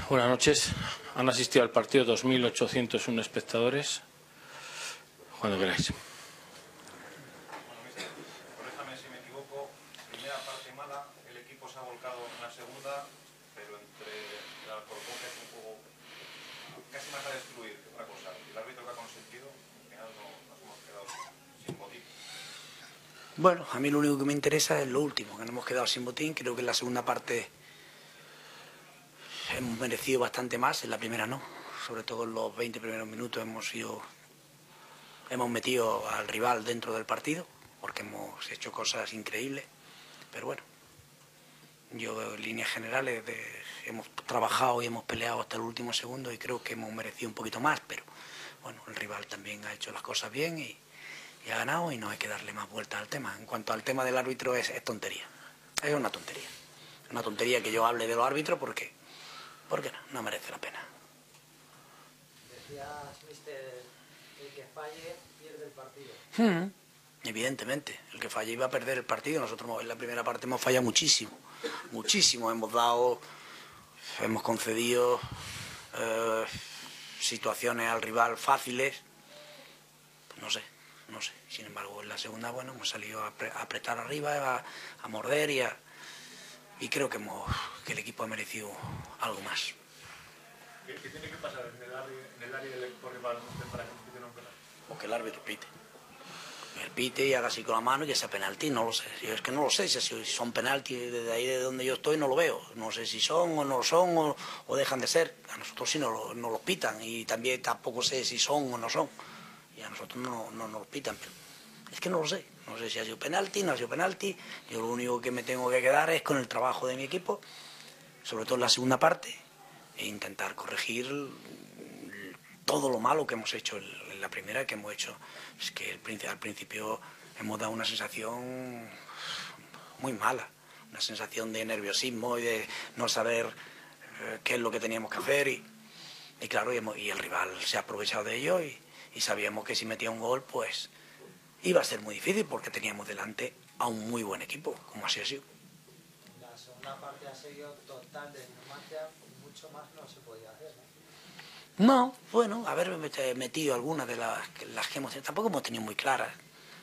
Buenas noches. Han asistido al partido 2.801 espectadores. Cuando queráis. Corréjame si me equivoco. Primera parte mala, el equipo se ha volcado en la segunda, pero entre el Alcorcón, que es un juego casi más a destruir que otra cosa, y el árbitro que ha consentido, al final nos hemos quedado sin botín. Bueno, a mí lo único que me interesa es lo último, que nos hemos quedado sin botín. Creo que en la segunda parte hemos merecido bastante más, en la primera no. Sobre todo en los 20 primeros minutos hemos metido al rival dentro del partido, porque hemos hecho cosas increíbles. Pero bueno, yo en líneas generales hemos trabajado y hemos peleado hasta el último segundo y creo que hemos merecido un poquito más, pero bueno, el rival también ha hecho las cosas bien y ha ganado y no hay que darle más vueltas al tema. En cuanto al tema del árbitro es tontería, es una tontería. Una tontería que yo hable de los árbitros porque no merece la pena. Decías, mister, el que falle pierde el partido. Evidentemente, el que falle iba a perder el partido. Nosotros en la primera parte hemos fallado muchísimo, hemos concedido situaciones al rival fáciles. No sé. Sin embargo, en la segunda, bueno, hemos salido a apretar arriba, a morder y creo que el equipo ha merecido algo más. ¿Qué tiene que pasar en el área del equipo rival para que nos piten un penal? O que el árbitro pite. El pite y haga así con la mano y que sea penalti, no lo sé. Yo es que no lo sé, si son penalti desde ahí de donde yo estoy no lo veo. No sé si son o no lo son o dejan de ser. A nosotros sí no los pitan y también tampoco sé si son o no son. Y a nosotros no nos pitan, pero es que no lo sé. No sé si ha sido penalti, no ha sido penalti. Yo lo único que me tengo que quedar es con el trabajo de mi equipo, sobre todo en la segunda parte, e intentar corregir todo lo malo que hemos hecho en la primera, que hemos hecho. Es que al principio hemos dado una sensación muy mala, una sensación de nerviosismo y de no saber qué es lo que teníamos que hacer y claro, y el rival se ha aprovechado de ello y sabíamos que si metía un gol, pues iba a ser muy difícil porque teníamos delante a un muy buen equipo, como así ha sido. La segunda parte ha sido total de Numancia, mucho más no se podía hacer, ¿no? No, bueno, haber metido algunas de las que hemos tenido, tampoco hemos tenido muy claras.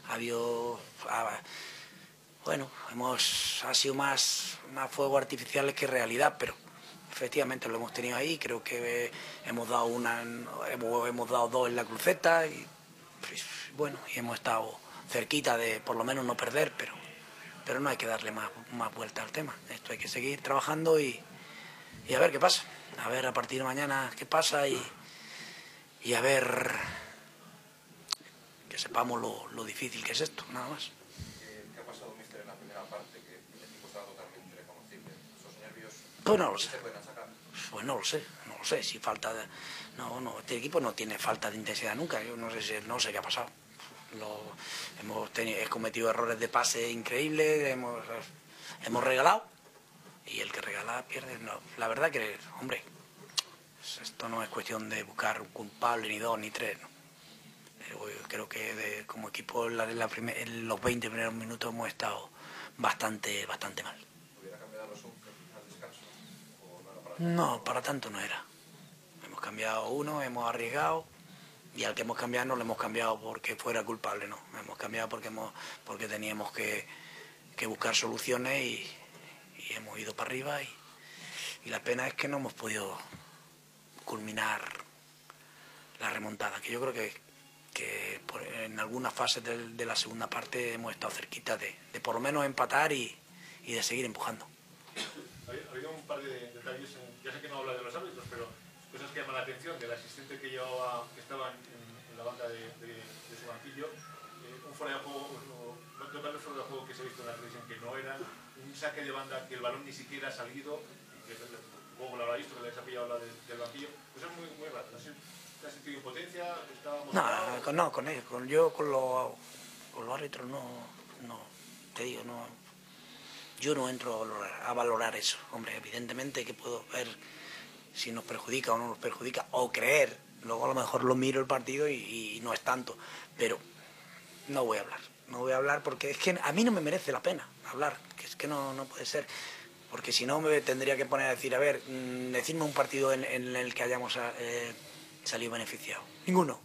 Ha sido más fuegos artificiales que realidad, pero efectivamente lo hemos tenido ahí. Creo que hemos dado dos en la cruceta y pues, bueno, y hemos estado cerquita de por lo menos no perder, pero no hay que darle más vuelta al tema. Esto hay que seguir trabajando y a ver qué pasa. A ver a partir de mañana qué pasa y a ver que sepamos lo difícil que es esto, nada más. ¿Qué ha pasado, mister, en la primera parte? Que el equipo estaba totalmente reconocible. ¿Esos nervios Pues no lo sé. se pueden achacar? Pues no lo sé si falta este equipo no tiene falta de intensidad nunca. Yo no sé qué ha pasado. He cometido errores de pase increíbles, hemos regalado y el que regala pierde. No, la verdad que, hombre, esto no es cuestión de buscar un culpable ni dos ni tres, ¿no? Pero yo creo que como equipo en los 20 primeros minutos hemos estado bastante mal. ¿Hubiera cambiado los 11 al descanso? ¿O no era para No, para tanto no era. Hemos cambiado uno, hemos arriesgado y al que hemos cambiado no lo hemos cambiado porque fuera culpable, no. Hemos cambiado porque teníamos que buscar soluciones y hemos ido para arriba y la pena es que no hemos podido culminar la remontada, que yo creo que en algunas fases de la segunda parte hemos estado cerquita de por lo menos empatar y de seguir empujando. Ha habido un par de detalles, ya sé que no habla de los árbitros, pero cosas que llaman la atención del asistente que estaba en la banda de su banquillo, un fuera de juego, total fuera de juego que se ha visto en la televisión que no era, un saque de banda que el balón ni siquiera ha salido, y que luego lo habrá visto, que les ha pillado la del banquillo, cosas muy, muy raras. No sé, ¿te has sentido impotencia? No, con ellos, con los árbitros no, te digo, no. Yo no entro a valorar eso. Hombre, evidentemente que puedo ver si nos perjudica o no nos perjudica, o creer. Luego a lo mejor lo miro el partido y no es tanto. Pero no voy a hablar. No voy a hablar porque es que a mí no me merece la pena hablar. Que es que no puede ser. Porque si no me tendría que poner a decir, a ver, decidme un partido en el que hayamos salido beneficiados. Ninguno.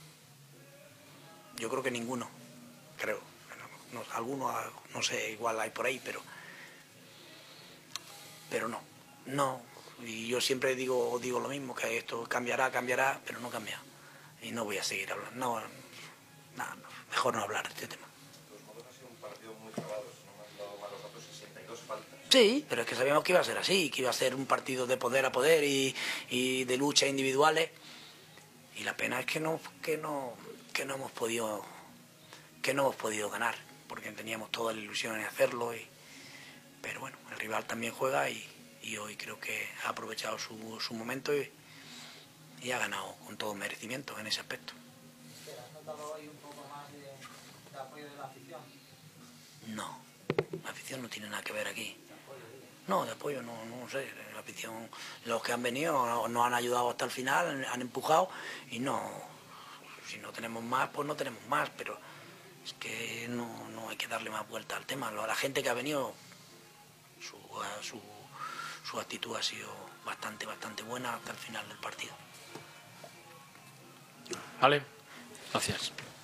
Yo creo que ninguno. Creo. Algunos, no sé, igual hay por ahí, pero no. No. Y yo siempre digo lo mismo, que esto cambiará, pero no cambia. Y no voy a seguir hablando. No, mejor no hablar de este tema. Los modos ha sido un partido muy trabado, no me han dado malos datos, 62 faltas. Sí, pero es que sabíamos que iba a ser así, que iba a ser un partido de poder a poder y de luchas individuales. Y la pena es que no hemos podido ganar, porque teníamos toda la ilusión en hacerlo. Pero bueno, el rival también juega y hoy creo que ha aprovechado su momento y ha ganado con todo merecimiento en ese aspecto. ¿Has notado hoy un poco más de apoyo de la afición? No, la afición no tiene nada que ver aquí. No, de apoyo no sé. La afición, los que han venido nos han ayudado hasta el final, han empujado y no. Si no tenemos más, pues no tenemos más, pero es que no hay que darle más vuelta al tema. La gente que ha venido, su actitud ha sido bastante buena hasta el final del partido. Vale, gracias.